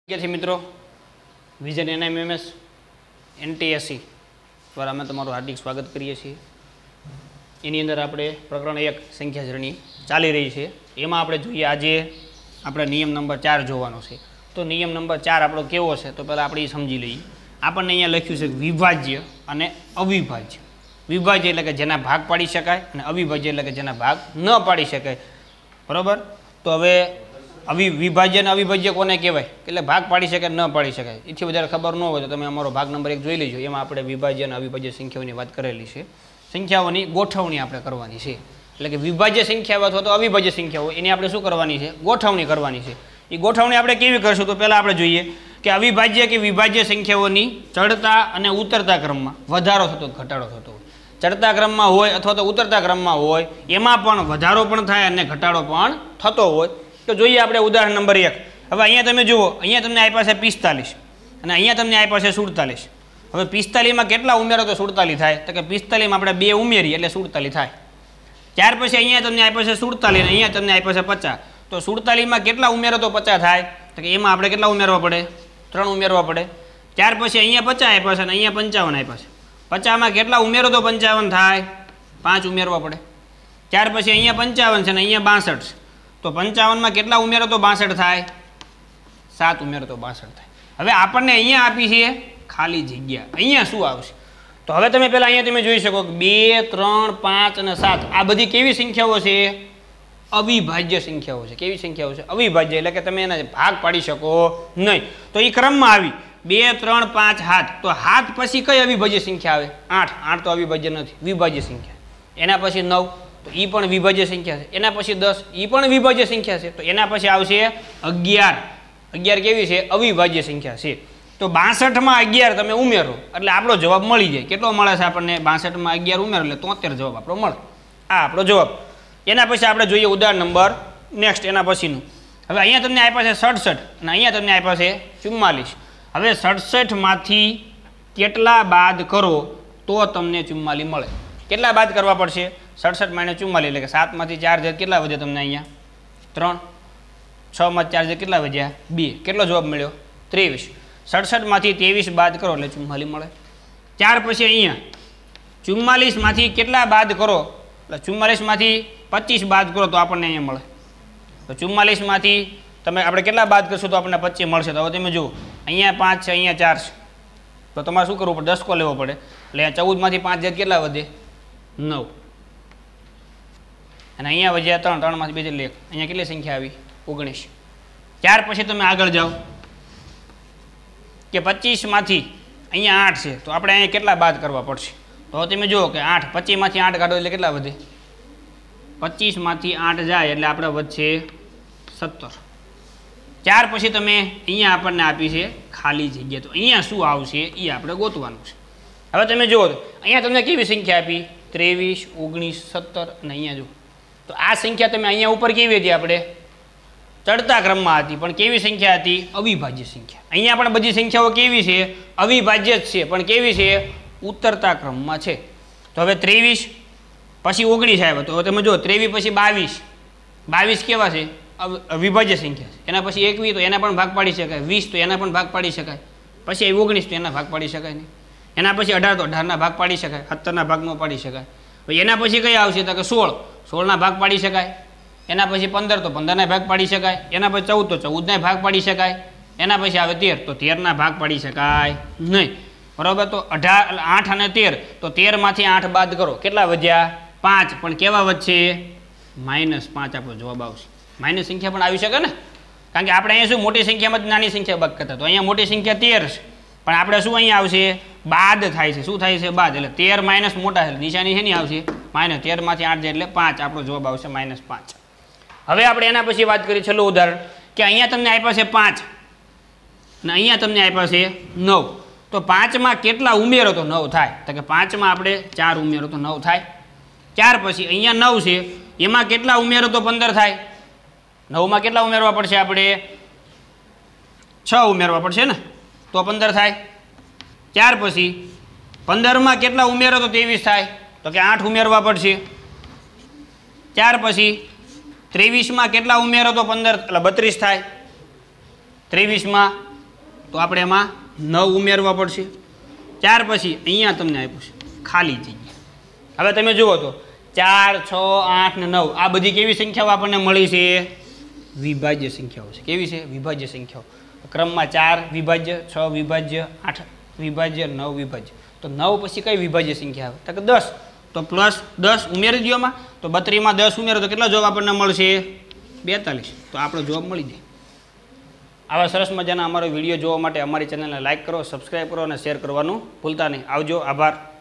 વિદ્યાર્થી મિત્રો, vision NIMS NTSC દ્વારા અમે તમારું હાર્દિક સ્વાગત કરીએ છીએ. એની અંદર આપણે પ્રકરણ 1 સંખ્યા શ્રેણી ચાલી રહી છે. એમાં આપણે જોઈએ આજે આપણે નિયમ નંબર 4 જોવાનો છે. તો નિયમ નંબર 4 આપણો કેવો છે તો પહેલાં આપણે એ સમજી લઈએ. આપણને અહીંયા લખ્યું છે વિભાજ્ય અને અવિભાજ્ય. વિભાજ્ય એટલે કે જેના ભાગ પાડી શકાય અને અવિભાજ્ય એટલે કે જેના ભાગ ન પાડી શકાય. બરાબર? તો હવે વિભાજ્ય અને અવિભાજ્ય કોને કહેવાય એટલે ભાગ પાડી શકાય ન પાડી શકાય. એથી વધારે ખબર ન હોય તો તમે અમારો ભાગ નંબર 1 જોઈ લેજો. એમાં આપણે વિભાજ્ય અને અવિભાજ્ય સંખ્યાઓની વાત કરેલી છે. સંખ્યાઓની ગોઠવણી આપણે કરવાની છે. એટલે કે વિભાજ્ય સંખ્યાઓ અથવા તો અવિભાજ્ય સંખ્યાઓ એની આપણે શું કરવાની છે? ગોઠવણી કરવાની છે. એ ગોઠવણી આપણે કેવી કરશું તો પહેલાં આપણે જોઈએ કે અવિભાજ્ય કે વિભાજ્ય સંખ્યાઓની ચડતા અને ઉતરતા ક્રમમાં વધારો થતો ઘટાડો થતો હોય. ચડતા ક્રમમાં હોય અથવા તો ઉતરતા ક્રમમાં હોય એમાં પણ વધારો પણ થાય અને ઘટાડો પણ થતો હોય. તો જોઈએ આપણે ઉદાહરણ નંબર 1. હવે અહીંયા તમે જુઓ, અહીંયા તમને આપ્યા છે 45 અને અહીંયા તમને આપ્યા છે 47. હવે 45માં કેટલા ઉમેરો તો 47 થાય? તો કે 45માં આપણે 2 ઉમેરીએ એટલે 47 થાય. ત્યાર પછી અહીંયા તમને આપ્યા છે 47 અને અહીંયા તમને આપ્યા છે 50. તો 47માં કેટલા ઉમેરો તો 50 થાય? તો કે એમાં આપણે કેટલા ઉમેરવા પડે? 3 ઉમેરવા પડે. ત્યાર પછી અહીંયા 50 આપ્યા છે અને અહીંયા 55 આપ્યા છે. 50માં કેટલા ઉમેરો તો 55 થાય? 5 ઉમેરવા પડે. ત્યાર પછી અહીંયા 55 છે અને અહીંયા 62 છે. તો 55માં કેટલા ઉમેરો તો 62 થાય? 7 ઉમેરો તો 62 થાય. હવે આપણને અહીંયા આપી છે ખાલી જગ્યા. અહીંયા શું આવશે? તો હવે તમે પહેલાં અહીંયા તમે જોઈ શકો કે 2, 3, 5 અને 7 આ બધી કેવી સંખ્યાઓ છે? અવિભાજ્ય સંખ્યાઓ છે. કેવી સંખ્યાઓ છે? અવિભાજ્ય એટલે કે તમે એના ભાગ પાડી શકો નહીં. તો એ ક્રમમાં આવી 2, 3, 5, 7. તો 7 પછી કઈ અવિભાજ્ય સંખ્યા આવે? 8. 8 તો અવિભાજ્ય નથી, વિભાજ્ય સંખ્યા. એના પછી 9 તો એ પણ વિભાજ્ય સંખ્યા છે. એના પછી 10 એ પણ વિભાજ્ય સંખ્યા છે. તો એના પછી આવશે 11. 11 કેવી છે? અવિભાજ્ય સંખ્યા છે. તો 62માં 11 તમે ઉમેરો એટલે આપણો જવાબ મળી જાય. કેટલો મળે છે આપણને? 62માં 11 ઉમેરો એટલે 73 જવાબ આપણો મળે. આ આપણો જવાબ. એના પછી આપણે જોઈએ ઉદાહરણ નંબર નેક્સ્ટ એના પછીનું. હવે અહીંયા તમને આપ્યા છે 67 અને અહીંયા તમને આપ્યા છે 44. હવે 67માંથી કેટલા બાદ કરો તો તમને 44 મળે? કેટલા બાદ કરવા પડશે? 67 - 44 એટલે કે 7માંથી 4 જાય કેટલા વધે તમને? અહીંયા 3. 6માંથી 4 જાય કેટલા વધ્યા? 2. કેટલો જવાબ મળ્યો? 23. 67માંથી 23 બાદ કરો એટલે 44 મળે. ત્યાર પછી અહીંયા 44માંથી કેટલા બાદ કરો એટલે 44માંથી 25 બાદ કરો તો આપણને અહીંયા મળે. તો 44માંથી તમે આપણે કેટલા બાદ કરશું તો આપણને 25 મળશે. તો હવે તમે જુઓ અહીંયા 5 છે, અહીંયા 4 છે. તો તમારે શું કરવું પડે? 10 લેવો પડે. એટલે 14માંથી 5 જાય કેટલા વધે? 9. અને અહીંયા વધ્યા 3. 3માંથી 2 એટલે 1. અહીંયા કેટલી સંખ્યા આવી? 19. ત્યાર પછી તમે આગળ જાઓ કે 25માંથી અહીંયા 8 છે. તો આપણે અહીંયા કેટલા બાદ કરવા પડશે? તો તમે જુઓ કે 8. 25માંથી 8 કાઢો એટલે કેટલા વધે? 25માંથી 8 જાય એટલે આપણે વધશે 17. ત્યાર પછી તમે અહીંયા આપણને આપી છે ખાલી જગ્યા. તો અહીંયા શું આવશે એ આપણે ગોતવાનું છે. હવે તમે જુઓ અહીંયા તમને કેવી સંખ્યા આપી? 23, 19, 17 અને અહીંયા જુઓ. તો આ સંખ્યા તમે અહીંયા ઉપર કેવી હતી? આપણે ચડતા ક્રમમાં હતી પણ કેવી સંખ્યા હતી? અવિભાજ્ય સંખ્યા. અહીંયા પણ બધી સંખ્યાઓ કેવી છે? અવિભાજ્ય જ છે પણ કેવી છે? ઉતરતા ક્રમમાં છે. તો હવે 23 પછી 19 આવ્યો. તો તમે જુઓ 23 પછી 22. 22 કેવા છે? અવિભાજ્ય સંખ્યા છે. એના પછી 21 તો એના પણ ભાગ પાડી શકાય. 20 તો એના પણ ભાગ પાડી શકાય. પછી 19 તો એના ભાગ પાડી શકાય નહીં. એના પછી 18 તો 18ના ભાગ પાડી શકાય. 17ના ભાગ ન પાડી શકાય. એના પછી કઈ આવશે? તો કે 16. 16ના ભાગ પાડી શકાય. એના પછી 15 તો 15ના ભાગ પાડી શકાય. એના પછી 14 તો 14ના ભાગ પાડી શકાય. એના પછી આવે 13 તો 13ના ભાગ પાડી શકાય નહીં. બરાબર? તો 8 અને 13 તો 13માંથી 8 બાદ કરો કેટલા વધ્યા? 5. પણ કેવા વધશે? -5 આપણો જવાબ આવશે. માઇનસ સંખ્યા પણ આવી શકે ને, કારણ કે આપણે અહીંયા શું મોટી સંખ્યામાં નાની સંખ્યા બાદ કરતા. તો અહીંયા મોટી સંખ્યા 13 છે પણ આપણે શું અહીંયા આવશે? બાદ થાય છે. શું થાય છે? બાદ. એટલે 13 માઇનસ મોટા છે નિશાની શેની આવશે? માઇનસ. 13માંથી 8 જાય એટલે 5 આપણો જવાબ આવશે -5. હવે આપણે એના પછી વાત કરીએ છેલ્લું ઉદાહરણ કે અહીંયા તમને આપ્યા છે 5 અને અહીંયા તમને આપ્યા છે 9. તો 5માં કેટલા ઉમેરો તો 9 થાય? તો કે 5માં આપણે 4 ઉમેરો તો 9 થાય. ત્યાર પછી અહીંયા 9 છે એમાં કેટલા ઉમેરો તો 15 થાય. 9માં કેટલા ઉમેરવા પડશે? આપણે 6 ઉમેરવા પડશે ને તો 15 થાય. ત્યાર પછી 15માં કેટલા ઉમેરો તો 23 થાય. તો કે 8 ઉમેરવા પડશે. ત્યાર પછી 23માં કેટલા ઉમેરો તો 15 એટલે 32 થાય. 23માં તો આપણે એમાં 9 ઉમેરવા પડશે. ત્યાર પછી અહીંયા તમને આપ્યું છે ખાલી જગ્યા. હવે તમે જુઓ તો 4, 6, 8 ને 9 આ બધી કેવી સંખ્યાઓ આપણને મળી છે? વિભાજ્ય સંખ્યાઓ છે. કેવી છે? વિભાજ્ય સંખ્યાઓ. ક્રમમાં 4 વિભાજ્ય, 6 વિભાજ્ય, 8 વિભાજ્ય, 9 વિભાજ્ય. તો 9 પછી કઈ વિભાજ્ય સંખ્યા આવે? તો કે 10. તો પ્લસ 10 ઉમેરી દો એમાં. તો 32 માં 10 ઉમેરો તો કેટલો જવાબ આપણને મળશે? 42. તો આપણો જવાબ મળી જાય. આવા સરસ મજાના અમારો વિડીયો જોવા માટે અમારી ચેનલને લાઇક કરો, સબસ્ક્રાઈબ કરો અને શેર કરવાનું ભૂલતા નહીં. આવજો. આભાર.